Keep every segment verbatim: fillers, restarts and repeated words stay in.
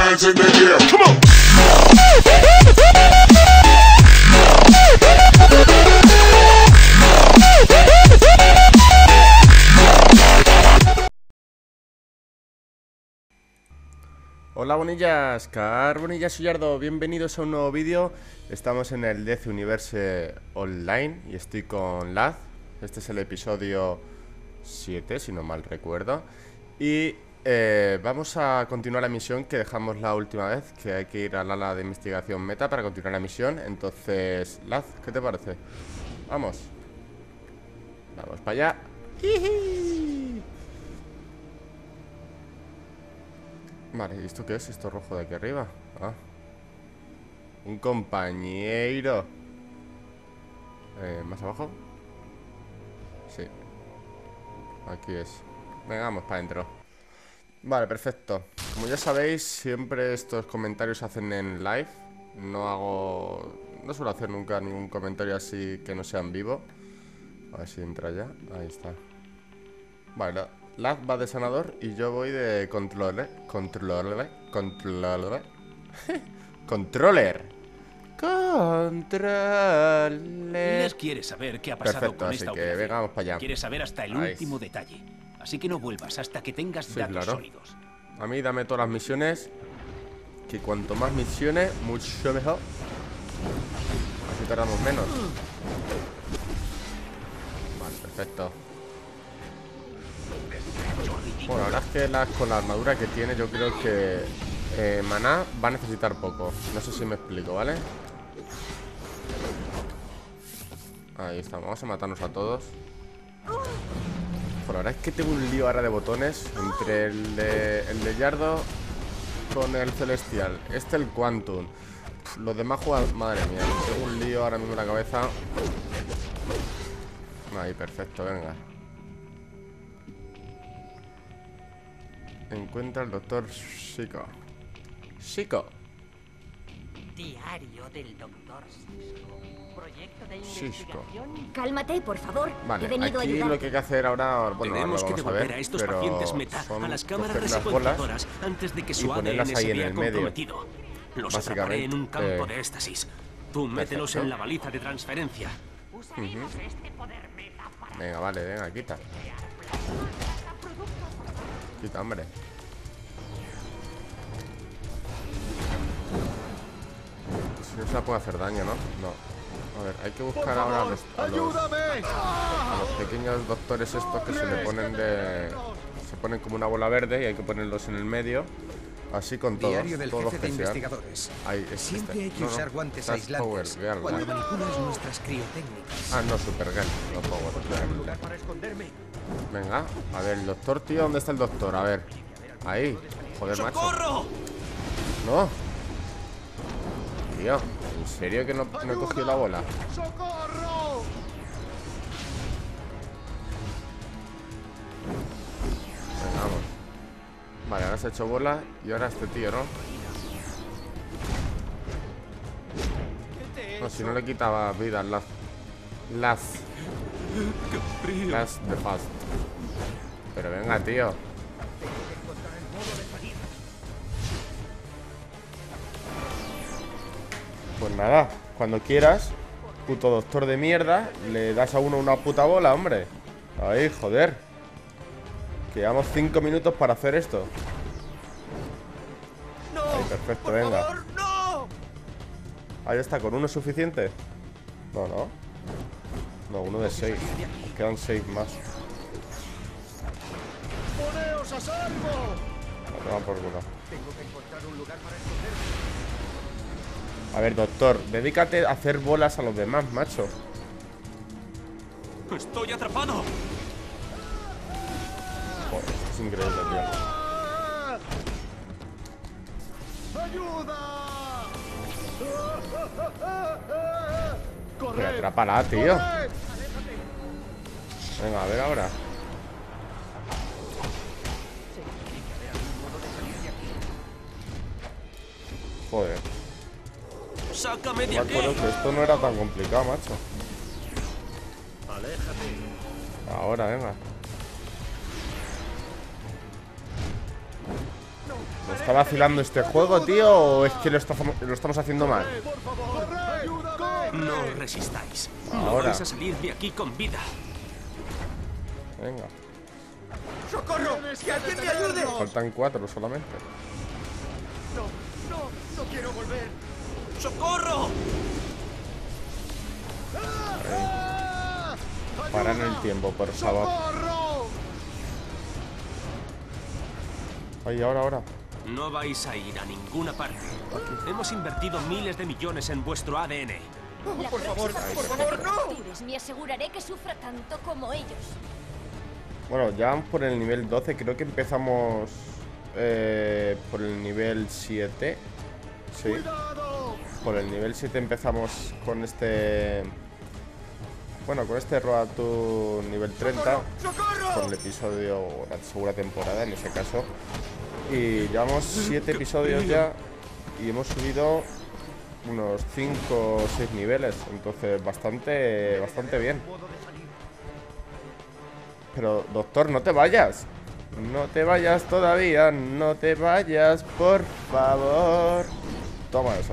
hands in the air. Come on. Hola bonillas, Carbonillas Suyardo, bienvenidos a un nuevo vídeo. Estamos en el Death Universe Online y estoy con Laz. Este es el episodio siete, si no mal recuerdo. Y eh, vamos a continuar la misión que dejamos la última vez, que hay que ir a la ala de investigación meta para continuar la misión. Entonces, Laz, ¿qué te parece? Vamos. Vamos para allá. ¡Jiji! Vale, ¿y esto qué es? Esto rojo de aquí arriba. Ah, un compañero. eh, ¿Más abajo? Sí. Aquí es. Venga, vamos para adentro. Vale, perfecto. Como ya sabéis, siempre estos comentarios se hacen en live. No hago... No suelo hacer nunca ningún comentario así que no sea en vivo. A ver si entra ya. Ahí está. Vale, Laz va de sanador y yo voy de controller. Controller. Controller. Controller. Controller. Inés quiere saber qué ha pasado. Perfecto, con así esta que operación. venga, vamos para allá. Quiere saber hasta el Ahí. último detalle. Así que no vuelvas hasta que tengas Sí, datos claro. sólidos. A mí dame todas las misiones. Que cuanto más misiones, mucho mejor. Así tardamos menos. Vale, perfecto. Bueno, la verdad es que la, con la armadura que tiene, yo creo que eh, maná va a necesitar poco. No sé si me explico, ¿vale? Ahí estamos, vamos a matarnos a todos. Bueno, la verdad es que tengo un lío ahora de botones. Entre el de, el de Yardo con el Celestial. Este el Quantum. Pff, los demás juegan... Madre mía, tengo un lío ahora mismo en la cabeza. Ahí, perfecto, venga. Encuentra al doctor Chico. Chico. Diario del doctor Cisco. Proyecto de Cisco. investigación. Cálmate, por favor. Vale, He venido a aquí ayudar. lo que hay que hacer ahora, bueno, ahora lo Tenemos que vamos a devolver ver, a estos pero pacientes meta son a las cámaras coger las bolas resecuenciadoras antes de que y su A D ponerlas N ahí se en vea el medio. comprometido. Los atraparé en un campo Básicamente, eh, de éxtasis. Tú mételos perfecto. en la baliza de transferencia. Usaremos este poder meta para Venga, vale, venga, quita. Quita, hombre. Si no se la puede hacer daño, ¿no? No. A ver, hay que buscar ahora a los, a los, a los pequeños doctores estos que se le ponen de... Se ponen como una bola verde y hay que ponerlos en el medio. Así con todos, Diario del todos los jefe de que sean. investigadores. Ahí, es Siempre este. hay que No, no, usar guantes Task aislantes Power Girl, cuando ¿no? manipulas nuestras criotécnicas. Ah, no, Supergirl, no Power Girl. Venga, a ver, el doctor, tío, ¿dónde está el doctor? A ver, ahí, joder, macho. ¡Socorro! No. Tío, ¿en serio que no, no he cogido la bola? ¡Socorro! Venga, vamos. Vale, ahora se ha hecho bola y ahora este tío, ¿no? No, si no le quitaba vida las Las Las de fast. Pero venga, tío. Pues nada, cuando quieras, puto doctor de mierda, le das a uno una puta bola, hombre. Ahí, joder. Que llevamos cinco minutos para hacer esto. Ahí, perfecto, venga. Ahí está, ¿con uno es suficiente? No, no. No, uno de seis. Nos quedan seis más. ¡Poneos a salvo! La toma por culo. A ver, doctor, dedícate a hacer bolas a los demás, macho. ¡Estoy atrapado! Joder, esto es increíble, tío. ¡Ayuda! Pero ¡Corred! atrápala, tío. ¡Corred! Venga, a ver ahora. Joder. ¡Sácame de Me aquí! acuerdo que esto no era tan complicado, macho. Ahora, venga. ¿Me está vacilando este juego, tío? ¿O es que lo, está, lo estamos haciendo mal? Por favor, ayúdame. No resistáis. No Ahora. vais a salir de aquí con vida. Venga. ¡Socorro! ¡Que alguien me ayude! Faltan cuatro solamente. No, no, no quiero volver. ¡Socorro! ¡Ah! Paran el tiempo, por favor. ¡Socorro! Ay, ahora, ahora. No vais a ir a ninguna parte. Hemos invertido miles de millones en vuestro A D N. La por favor, próxima por persona favor, que no. captures, me aseguraré que sufra tanto como ellos. Bueno, ya vamos por el nivel doce. Creo que empezamos eh, por el nivel siete. Sí. ¡Cuidado! Por el nivel siete empezamos con este... Bueno, con este Road to nivel treinta. ¡Socorro! Con el episodio, la segunda temporada en ese caso. Y llevamos siete episodios ya. Y hemos subido unos cinco o seis niveles. Entonces bastante, bastante bien. Pero, doctor, no te vayas. No te vayas todavía. No te vayas, por favor. Toma eso.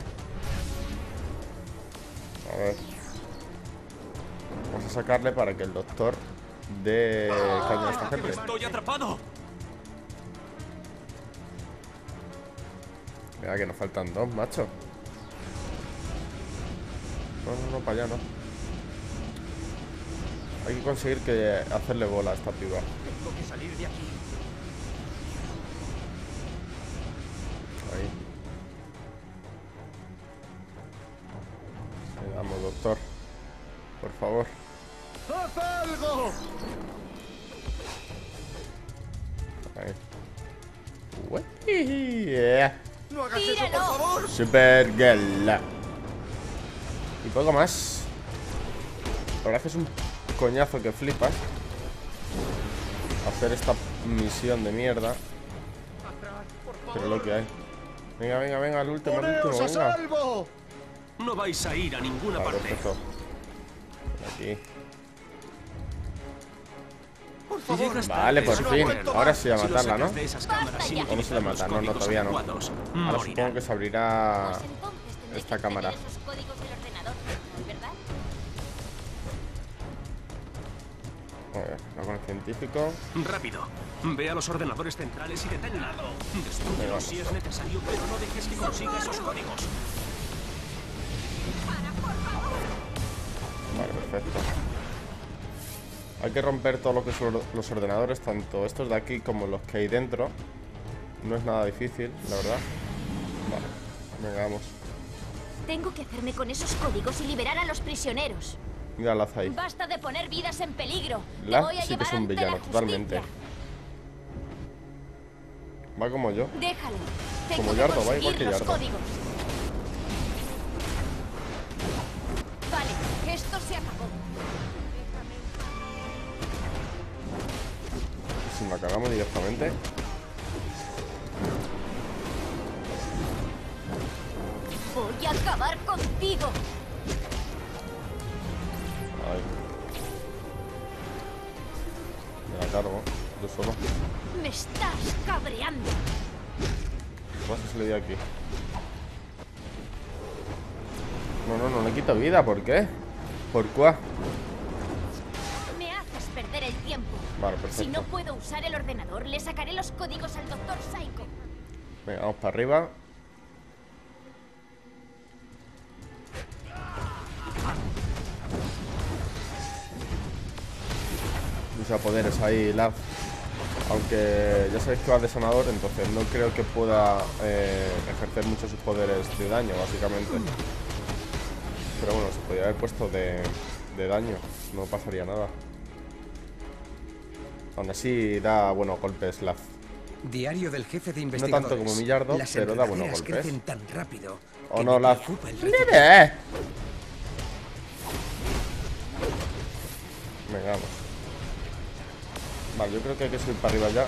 A ver. Vamos a sacarle para que el doctor dé caña a esta gente. ¡Estoy atrapado! Mira que nos faltan dos, macho. No, no, no, para allá no. Hay que conseguir que hacerle bola a esta piba. Tengo que salir de aquí. Ahí. Le damos, doctor. Por favor. ¡Haz algo! Ahí. Uy, yeah. ¡No hagas eso, por ¡Tíralo! favor! Supergirl. Y poco más. La verdad es que es un coñazo que flipas hacer esta misión de mierda. Pero lo que hay. Venga, venga, venga, el último, el último, ¡Poneos a venga. salvo! No vais a ir a ninguna Vale, parte. perfecto. Aquí. Por favor. Llegas Vale, tarde, por solo fin. aguanta. Ahora sí a Si lo matarla, sacas ¿no? de esas cámaras sin ¿O no se le utilizar mata? los No, no, códigos todavía no. adecuados, Ahora morirá. supongo que se abrirá Pues entonces tendré esta que cámara. obtener esos códigos del ordenador, ¿verdad? A ver, va con el científico. Rápido. Ve a los ordenadores centrales y deténlo. Destrúyelo si es necesario, pero no dejes que consiga esos códigos. Vale, perfecto. Hay que romper todo lo que son los ordenadores, tanto estos de aquí como los que hay dentro. No es nada difícil, la verdad. Vale, venga, vamos. Tengo que hacerme con esos códigos y liberar a los prisioneros. Mira Laz ahí. Basta de poner vidas en peligro. Te Laz voy a sí que llevar es un ante villano, la justicia. totalmente. Va como yo. Déjalo. Tengo Como que Yardo, va igual conseguir que los Yardo. códigos. Vale, esto se acabó. Si la cagamos directamente. Voy a acabar contigo. Ay. Me la cargo, yo solo. Me estás cabreando. ¿Qué pasa si le doy aquí? No, no, no le quito vida, ¿por qué? ¿Por cuá? Me haces perder el tiempo. Vale, Si perfecto. no puedo usar el ordenador, le sacaré los códigos al doctor Psycho. Venga, vamos para arriba. Usa poderes ahí, Laz. Aunque ya sabéis que va de sanador, entonces no creo que pueda eh, ejercer mucho sus poderes de daño, básicamente. Pero bueno, se podría haber puesto de, de daño, no pasaría nada. Aún así da buenos golpes, Laz. Diario del jefe de No investigadores. tanto como Millardo, Las pero da buenos enredaderas golpes. crecen tan rápido ¿O que no, me Laz? preocupa el ¡Nene! resultado. Venga, vamos. Vale, yo creo que hay que subir para arriba ya.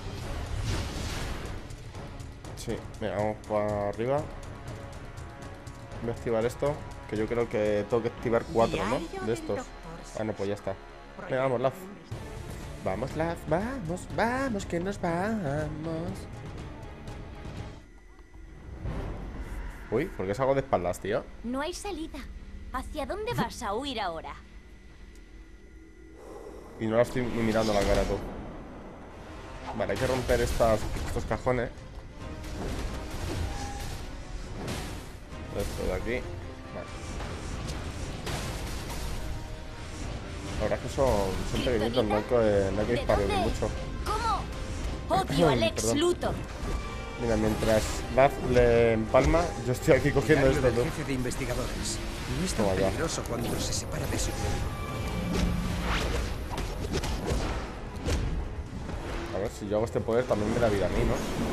Sí, venga, vamos para arriba. Voy a activar esto, que yo creo que tengo que activar cuatro, ¿no? De estos. Ah, no, pues ya está. Venga, vamos, Laz. Vamos, Laz, vamos, vamos, que nos vamos. Uy, ¿por qué salgo de espaldas, tío? No hay salida. ¿Hacia dónde vas a huir ahora? Y no la estoy ni mirando la cara, tú. Vale, hay que romper estas, estos cajones. Esto de aquí. Vale. La verdad es que son, son pequeñitos, no hay que, no hay que ¿De dispararles dónde? mucho. ¿Cómo? Odio al ex Perdón. Luthor. Mira, mientras Laz le empalma, yo estoy aquí cogiendo Diario esto, del tú. jefe de investigadores. No es tan Toma ya. peligroso cuando se separa de su A ver, si yo hago este poder también me da vida a mí, ¿no?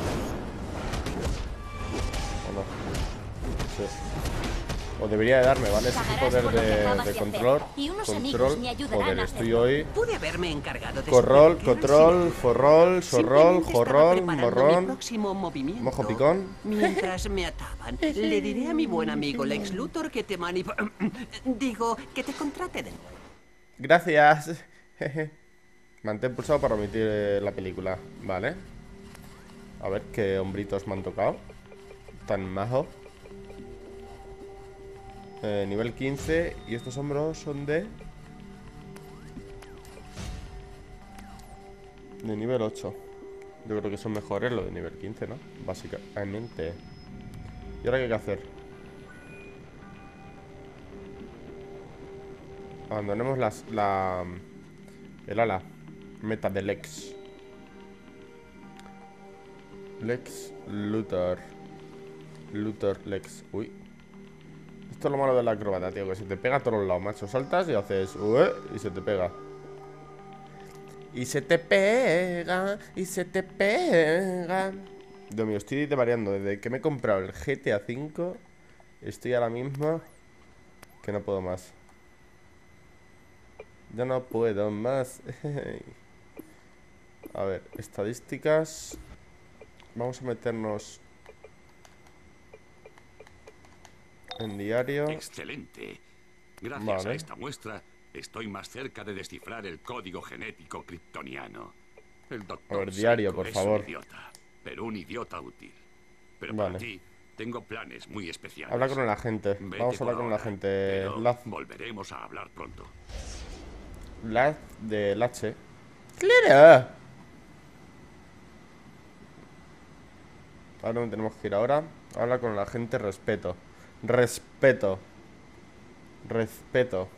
¿O no? Sí. O debería de darme, ¿vale? Ese Pagarás poder por lo que de, acabas de de control. hacer. Y unos amigos Control. me ayudarán Joder, a estoy hacerlo. hoy. Pude haberme encargado de Corrol, subvertir el control, silencio. forrol, sorrol, Simplemente estaba jorrol, preparando mi morrón. próximo movimiento. Mojo picón. Mientras me ataban, le diré a mi buen amigo Lex Luthor que te manip... Digo, que te contrate de nuevo. Gracias. Mantén pulsado para omitir eh, la película. Vale. A ver qué hombritos me han tocado. Tan majo. Eh, nivel quince. Y estos hombros son de... De nivel ocho. Yo creo que son mejores los de nivel quince, ¿no? Básicamente. ¿Y ahora qué hay que hacer? Abandonemos las, la... El ala. Meta de Lex. Lex Luthor. Luthor Lex. Uy. Esto es lo malo de la acrobata, tío. Que se te pega a todos los lados, macho. Saltas y haces... Ué, y se te pega. Y se te pega. Y se te pega. Dios mío, estoy variando. Desde que me he comprado el G T A cinco, estoy ahora mismo que no puedo más. Ya no puedo más. A ver, estadísticas. Vamos a meternos en diario. Excelente. Gracias Vale. a esta muestra, estoy más cerca de descifrar el código genético kryptoniano. El doctor A ver, diario, Psycho por es favor. un idiota, pero un idiota útil. Pero Vale. para ti, tengo planes muy especiales. Habla con el agente. Vete Vamos a hablar por con el ahora, agente. pero Laz, volveremos a hablar pronto. Laz del H. ¡Claro! ¿A dónde tenemos que ir ahora? Habla con el agente. Respeto. Respeto. Respeto.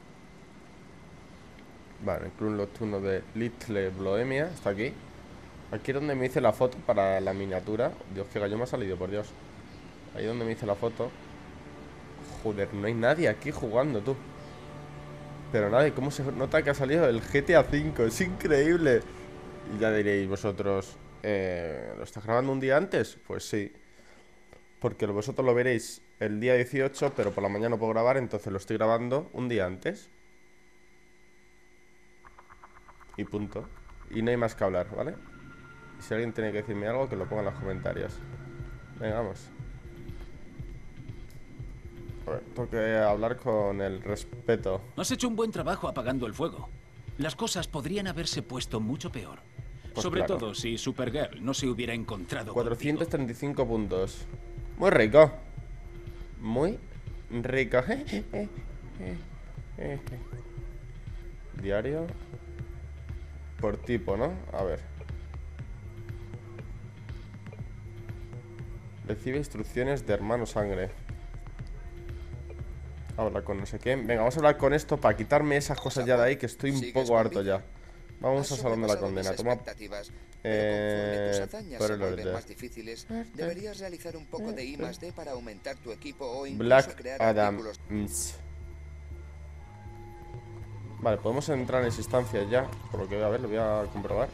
Vale, el club nocturno de Little Bohemia. Está aquí. Aquí es donde me hice la foto para la miniatura. Dios, qué gallo me ha salido, por Dios. Ahí es donde me hice la foto. Joder, no hay nadie aquí jugando, tú. Pero nadie, ¿cómo se nota que ha salido el G T A cinco? Es increíble. Y ya diréis vosotros, eh, ¿lo estás grabando un día antes? Pues sí. Porque vosotros lo veréis el día dieciocho, pero por la mañana no puedo grabar, entonces lo estoy grabando un día antes. Y punto. Y no hay más que hablar, ¿vale? Y si alguien tiene que decirme algo, que lo ponga en los comentarios. Venga, vamos. A ver, tengo que hablar con el respeto. Has hecho un buen trabajo apagando el fuego. Las cosas podrían haberse puesto mucho peor. Pues Sobre claro. todo si Supergirl no se hubiera encontrado cuatrocientos contigo. treinta y cinco puntos. Muy rico. Muy rico. Diario. Por tipo, ¿no? A ver. Recibe instrucciones de hermano sangre. Habla con no sé qué. Venga, vamos a hablar con esto para quitarme esas cosas ya de ahí, que estoy un poco harto ya. Vamos al salón de la condena. Toma. Eh, pero lo de más difíciles, deberías realizar un poco de I más D para aumentar tu equipo o incluso Black crear Adam. artículos. Vale, podemos entrar en esa instancia ya. Por lo que voy a ver, lo voy a comprobar.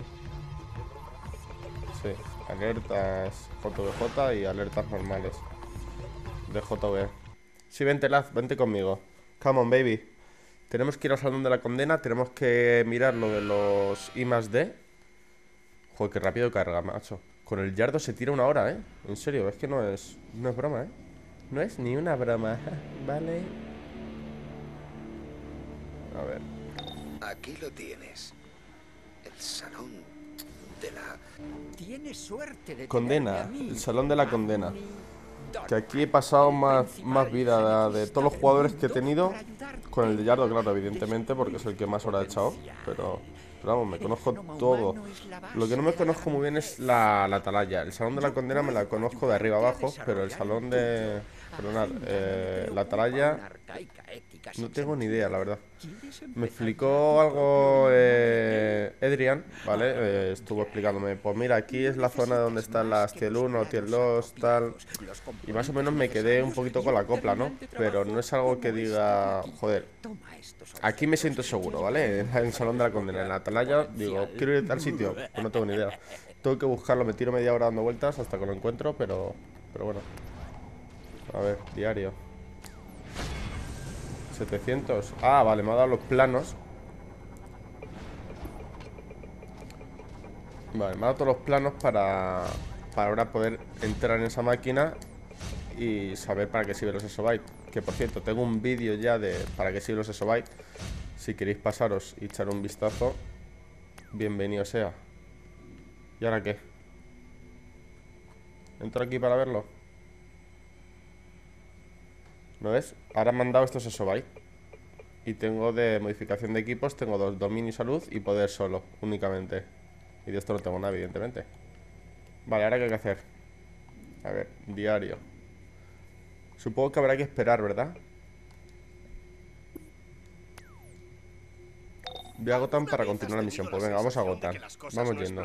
Sí, alertas J V J y alertas normales de J V. Sí, vente, Laz, vente conmigo. Come on, baby. Tenemos que ir al salón de la condena. Tenemos que mirar lo de los I más D. Joder, qué rápido carga, macho. Con el yardo se tira una hora, ¿eh? En serio, es que no es, no es broma, ¿eh? No es ni una broma. Vale. A ver. Aquí lo tienes. El salón de la... Tienes suerte de Condena, tenerme a mí, el salón de la condena. Annie Dorn. Que aquí he pasado más, más vida de, de todos los jugadores que he tenido. Con el de Yardo, claro, evidentemente, porque es el que más hora he echado. Pero, pero vamos, me conozco todo. Lo que no me conozco muy bien es la, la atalaya. El salón de la condena me la conozco de arriba abajo, pero el salón de... Perdonad, eh, la atalaya no tengo ni idea, la verdad. Me explicó algo eh, Edrian, ¿vale? Eh, estuvo explicándome, pues mira, aquí es la zona donde están las Tier uno, Tier dos, tal. Y más o menos me quedé un poquito con la copla, ¿no? Pero no es algo que diga, joder, aquí me siento seguro, ¿vale? En el salón de la condena, en la atalaya, digo, quiero ir a tal sitio, pues no tengo ni idea. Tengo que buscarlo, me tiro media hora dando vueltas hasta que lo encuentro, pero, pero bueno. A ver, diario setecientos. Ah, vale, me ha dado los planos. Vale, me ha dado todos los planos para Para ahora poder entrar en esa máquina y saber para qué sirven los exobytes. Que por cierto, tengo un vídeo ya de para qué sirven los exobytes. Si queréis pasaros y echar un vistazo, bienvenido sea. ¿Y ahora qué? ¿Entro aquí para verlo? ¿No ves? Ahora me han dado estos exobytes. Y tengo de modificación de equipos, tengo dos, dominio y salud y poder solo, únicamente. Y de esto no tengo nada, evidentemente. Vale, ahora qué hay que hacer. A ver, diario. Supongo que habrá que esperar, ¿verdad? Voy a Gotham para continuar la misión. Pues venga, vamos a Gotham. Vamos yendo.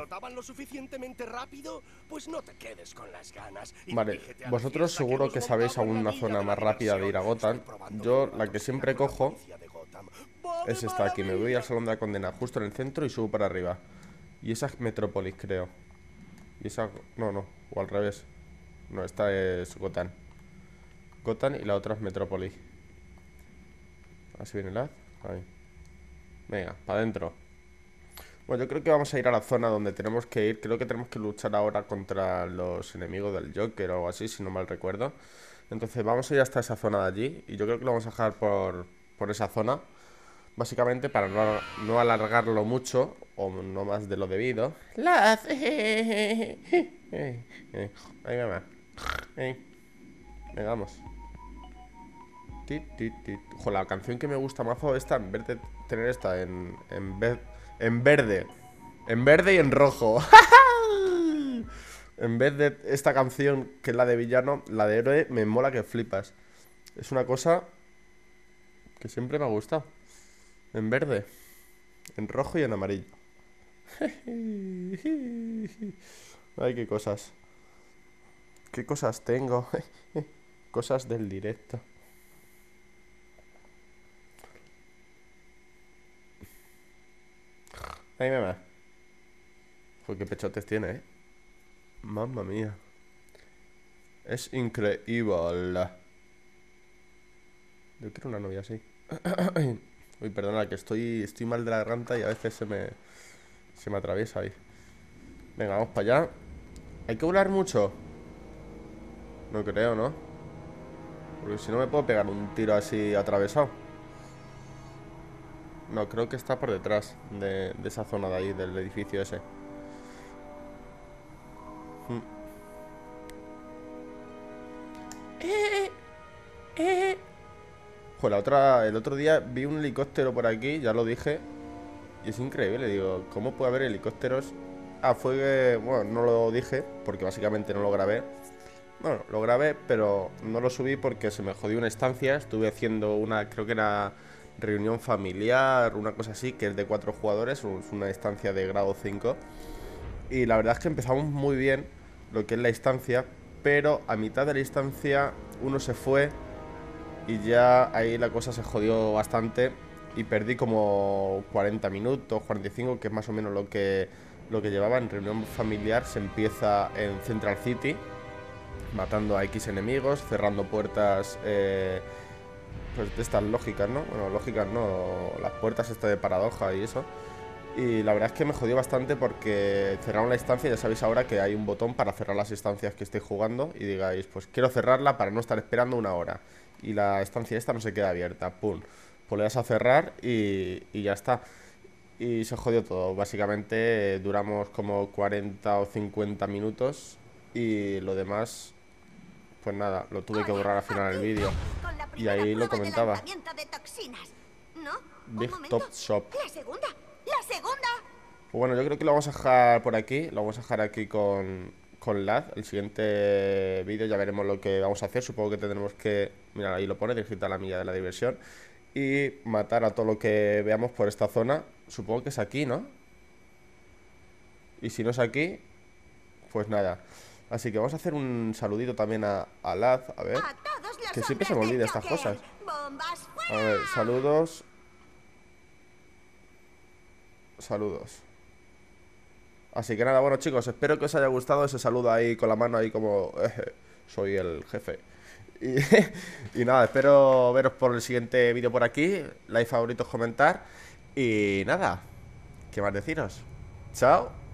Vale, vosotros seguro que sabéis aún una zona más rápida de ir a Gotham. Yo la que siempre cojo es esta aquí. Me voy al salón de la condena justo en el centro y subo para arriba. Y esa es Metrópolis, creo. Y esa... no, no, o al revés. No, esta es Gotham. Gotham y la otra es Metrópolis. Así viene la... ahí. Venga, para adentro. Bueno, yo creo que vamos a ir a la zona donde tenemos que ir. Creo que tenemos que luchar ahora contra los enemigos del Joker o algo así, si no mal recuerdo. Entonces vamos a ir hasta esa zona de allí. Y yo creo que lo vamos a dejar por, por esa zona. Básicamente para no, no alargarlo mucho, o no más de lo debido. Laz. Ahí va. Venga, vamos. Ojo, la canción que me gusta mazo esta, en vez de tener esta en, en, vez, en verde. En verde y en rojo. En vez de esta canción, que es la de villano, la de héroe, me mola que flipas. Es una cosa que siempre me ha gustado. En verde, en rojo y en amarillo. Ay, qué cosas. Qué cosas tengo. Cosas del directo. Ay, mamá. Joder, qué pechotes tiene, eh. Mamma mía. Es increíble. Yo quiero una novia así. Uy, perdona, que estoy, estoy mal de la garganta y a veces se me, se me atraviesa ahí. Venga, vamos para allá. ¿Hay que volar mucho? No creo, ¿no? Porque si no me puedo pegar un tiro así atravesado. No, creo que está por detrás de, de esa zona de ahí, del edificio ese. Hmm. Eh, eh. Joder, la otra, el otro día vi un helicóptero por aquí, ya lo dije. Y es increíble, digo, ¿cómo puede haber helicópteros? Ah, fue que, bueno, no lo dije, porque básicamente no lo grabé. Bueno, lo grabé, pero no lo subí porque se me jodió una estancia. Estuve haciendo una, creo que era reunión familiar, una cosa así, que es de cuatro jugadores, es una estancia de grado cinco. Y la verdad es que empezamos muy bien lo que es la instancia, pero a mitad de la instancia uno se fue y ya ahí la cosa se jodió bastante y perdí como cuarenta minutos, cuarenta y cinco, que es más o menos lo que, lo que llevaba. En reunión familiar se empieza en Central City, matando a X enemigos, cerrando puertas, eh, pues de estas lógicas, ¿no? Bueno, lógicas no, las puertas estas de paradoja y eso. Y la verdad es que me jodió bastante porque cerraron la instancia. Ya sabéis ahora que hay un botón para cerrar las instancias que estéis jugando y digáis, pues quiero cerrarla para no estar esperando una hora. Y la estancia esta no se queda abierta, pum. Pues le das a cerrar y, y ya está. Y se jodió todo. Básicamente duramos como cuarenta o cincuenta minutos y lo demás pues nada, lo tuve que borrar al final del vídeo. Y ahí lo comentaba. Big Top Shop. La segunda, la segunda. Pues bueno, yo creo que lo vamos a dejar por aquí. Lo vamos a dejar aquí con, con Laz. El siguiente vídeo ya veremos lo que vamos a hacer. Supongo que tendremos que, mira, ahí lo pone, dirigirte a la milla de la diversión y matar a todo lo que veamos por esta zona. Supongo que es aquí, ¿no? Y si no es aquí, pues nada. Así que vamos a hacer un saludito también a, a Laz. A ver, que siempre se me olvida estas cosas. A ver, saludos. Saludos. Así que nada, bueno chicos, espero que os haya gustado ese saludo ahí con la mano ahí como eh, soy el jefe. Y, y nada, espero veros por el siguiente vídeo por aquí. Like, favoritos, comentar. Y nada, ¿qué más deciros? Chao.